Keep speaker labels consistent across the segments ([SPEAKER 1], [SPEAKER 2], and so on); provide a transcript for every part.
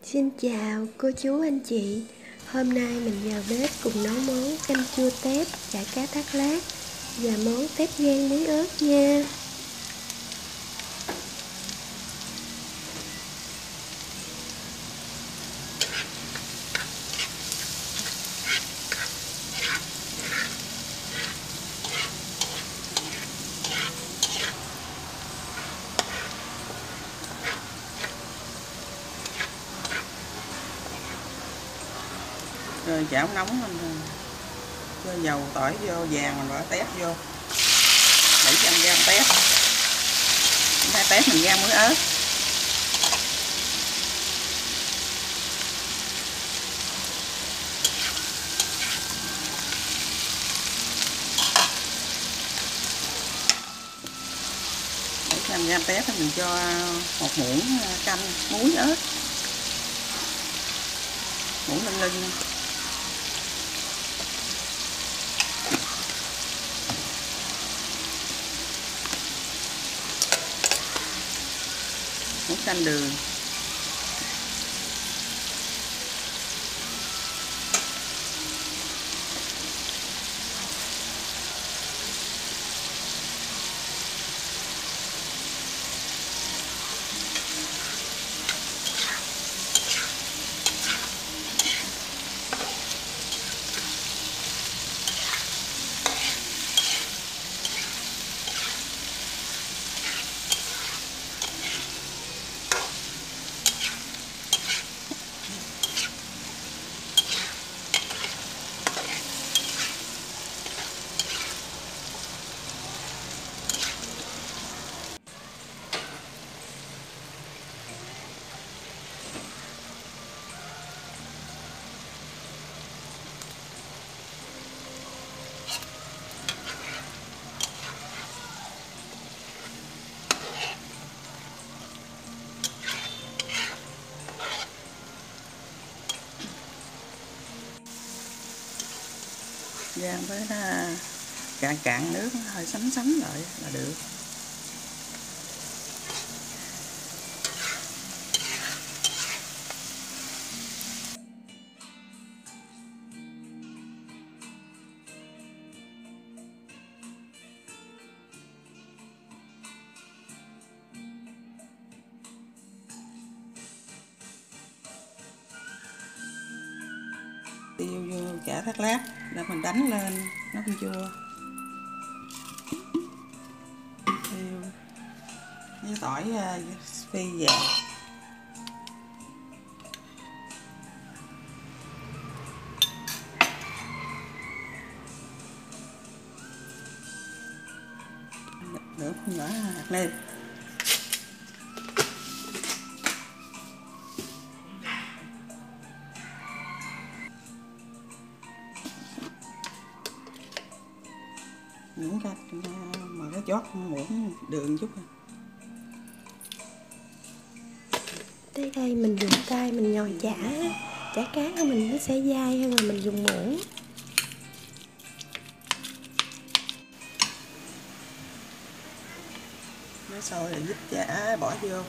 [SPEAKER 1] Xin chào cô chú anh chị. Hôm nay mình vào bếp cùng nấu món canh chua tép, chả cá thác lát và món tép gan muối ớt nha.
[SPEAKER 2] Rồi chảo nóng mình cho dầu tỏi vô, vàng mình bỏ tép vô, 700g tép. Tép mình rang muối ớt. Gam tép thì mình cho một muỗng canh muối ớt, muỗng lưng. Muỗng canh đường. Rang với cạn nước hơi sánh lại là được. Tiêu vô chả thác lát để mình đánh lên nó cũng chua. Tiêu với tỏi phi vàng. Nửa nhỏ hạt nêm. Những cái mà cái chót muỗng đường chút.
[SPEAKER 1] Tới đây mình dùng tay mình nhồi chả cá của mình nó sẽ dai hơn là mình dùng muỗng.
[SPEAKER 2] Nó sôi rồi dứt chả bỏ vô.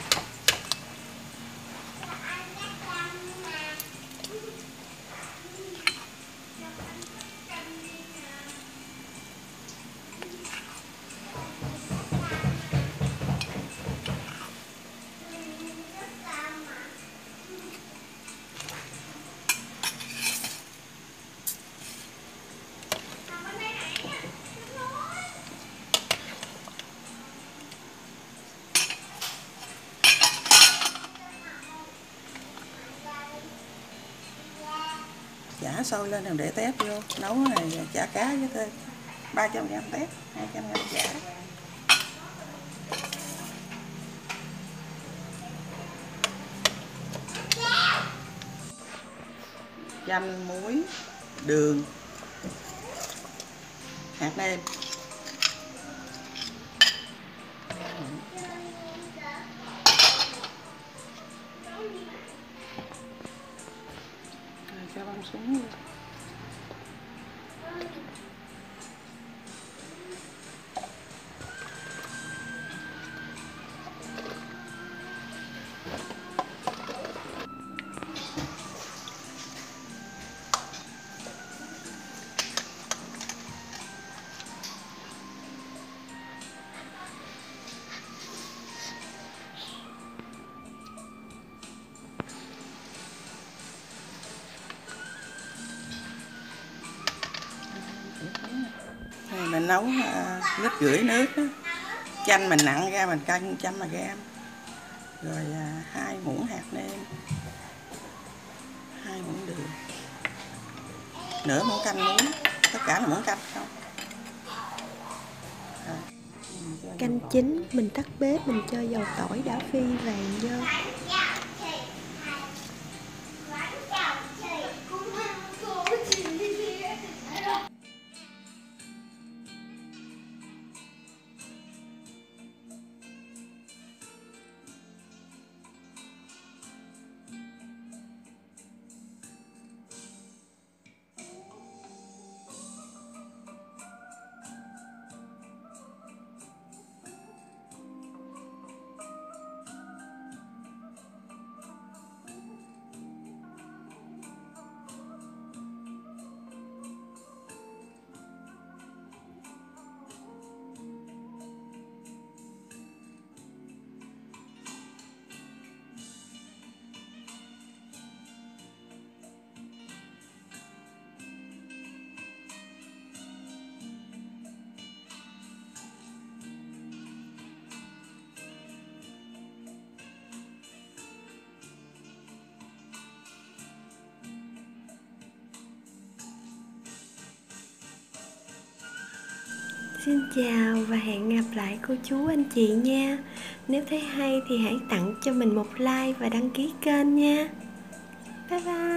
[SPEAKER 2] Chả sôi lên rồi để tép vô nấu này, chả cá với thêm 300g tép, 200g chả. Chanh, muối, đường, hạt nêm. Cho băm xuống luôn. mình nấu lít rưỡi nước đó. Chanh mình nặn ra mình cân 100g. Rồi 2 muỗng hạt nêm, 2 muỗng đường, nửa muỗng canh muối, tất cả là muỗng canh không.
[SPEAKER 1] Canh chín mình tắt bếp, mình cho dầu tỏi đã phi vàng vô. Xin chào và hẹn gặp lại cô chú anh chị nha. Nếu thấy hay thì hãy tặng cho mình một like và đăng ký kênh nha. Bye bye.